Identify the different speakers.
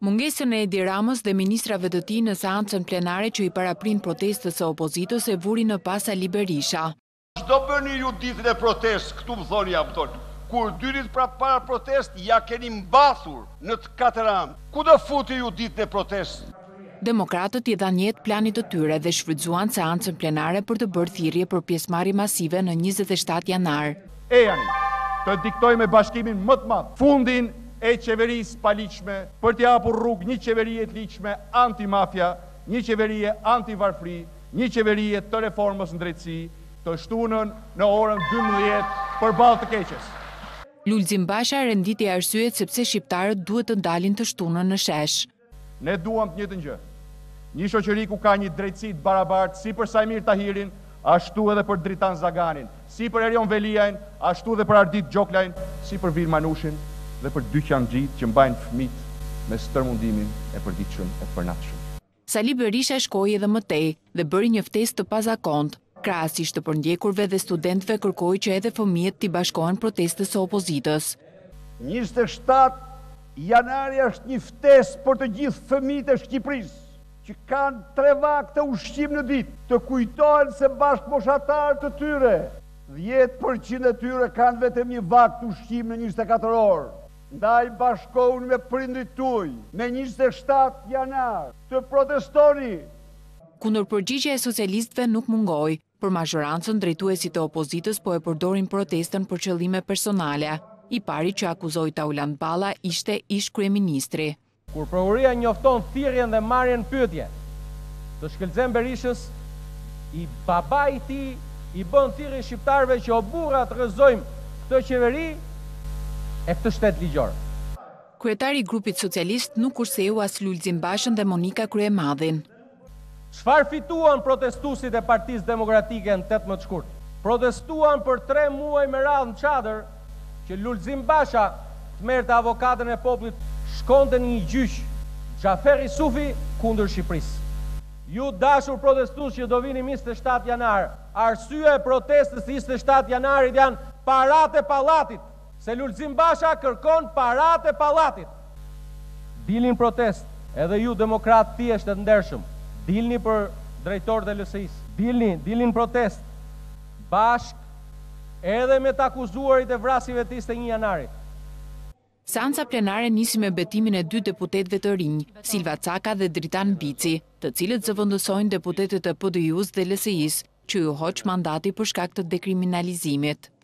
Speaker 1: Mungesën e Edi Ramës dhe ministrave të tij në seancën plenare që i paraprin protestës së opozitës e vuri në pas Ali Berisha.
Speaker 2: Çdo bëni ju ditën e protestë, këtu më thoni ja mëton. Kur 2 ditë para protest, ja keni mbathur në të katëram. Ku do futi ju ditën e protestë?
Speaker 1: Demokratët i dhanë jetë planit të tyre dhe shfrytzuan seancën plenare për të bërë thirrje për pjesëmarrje masive në 27 janar.
Speaker 3: Ejani, të diktojmë bashkimin më të madh, fundin e qeverisë paligjshme për t'i hapur rrugë një qeverie të ligjshme anti-mafia, një qeverie anti-varfëri, një qeverie të reformës në drejtësi, të shtunën në orën 12 përballë të keqes.
Speaker 1: Lulzim Basha renditi arsyet sepse shqiptarët duhet të dalin të shtunën në shesh.
Speaker 3: Ne duam të njëjtën gjë. Një shoqëri ku ka një drejtësi të barabartë si për Sajmir Tahirin, ashtu edhe për Dritan Zaganin, si për Erion Veliajn, ashtu edhe për Ardit Gjoklajn, si për Vil Manushin dhe për Dyqan Xhit që mbajnë fëmijët me stërmundimin e përditshëm e përnaçshëm.
Speaker 1: Sali Berisha shkoi edhe më tej dhe bëri një ftesë të pazakontë. Krahasisht të përndjekurve dhe studentëve kërkoi që edhe fëmijët t'i bashkohen protestës së opozitës.
Speaker 2: 27 janari është një ftesë për të gjithë fëmijët e Shqipërisë që kanë 3 vakte ushqim në ditë, të kujtohen se bashkëmoshatarët të tyre, 10% e tyre kanë vetëm një vakt ushqim në 24 orë. Ndaj bashkohuni me prindrit tuaj në 27 janar të protestoni.
Speaker 1: Kundërpërgjigja e socialistëve nuk mungoi. Për mazhorancën, drejtuesit e opozitës po e përdorin protestën për qëllime personale. I pari që akuzoi Tauland Balla ishte ish kryeministri.
Speaker 4: Kur prokuria njofton thirrjen dhe marrjen pyetje të Shkëlqen Berishës, i baba i tij i bën thirrje shqiptarëve që o burra të rrezojmë këtë qeveri e këtë shtet ligjor.
Speaker 1: Kryetari i grupit socialist nuk kurseu as Lulzim Bashën dhe Monika Kryemadhin.
Speaker 4: Çfarë fituan protestuesit e Partisë Demokratike në 18 shkurt? Protestuan për 3 muaj me radhë në çadër që Lulzim Basha të merrte avokatën e popullit, shkonte në një gjyq Xhafer Isufi kundër Shqipërisë. Ju dashur protestues që do vini 27 janar, arsyeja e protestës 27 janarit janë paratë e pallatit, se Lulzim Basha kërkon paratë e pallatit. Dilni në protest, edhe ju demokrat thjesht të ndershëm, dilni për drejtorët e LSI-s, dilni në protest, bashk edhe me të akuzuarit e vrasjeve të 21 janarit.
Speaker 1: Seanca plenare nisi me betimin e 2 deputetëve të rinj, Silva Caka dhe Dritan Bici, të cilët zëvendësojnë deputetët e PD-s dhe LSI-s, që u hoq mandati për shkak të dekriminalizimit.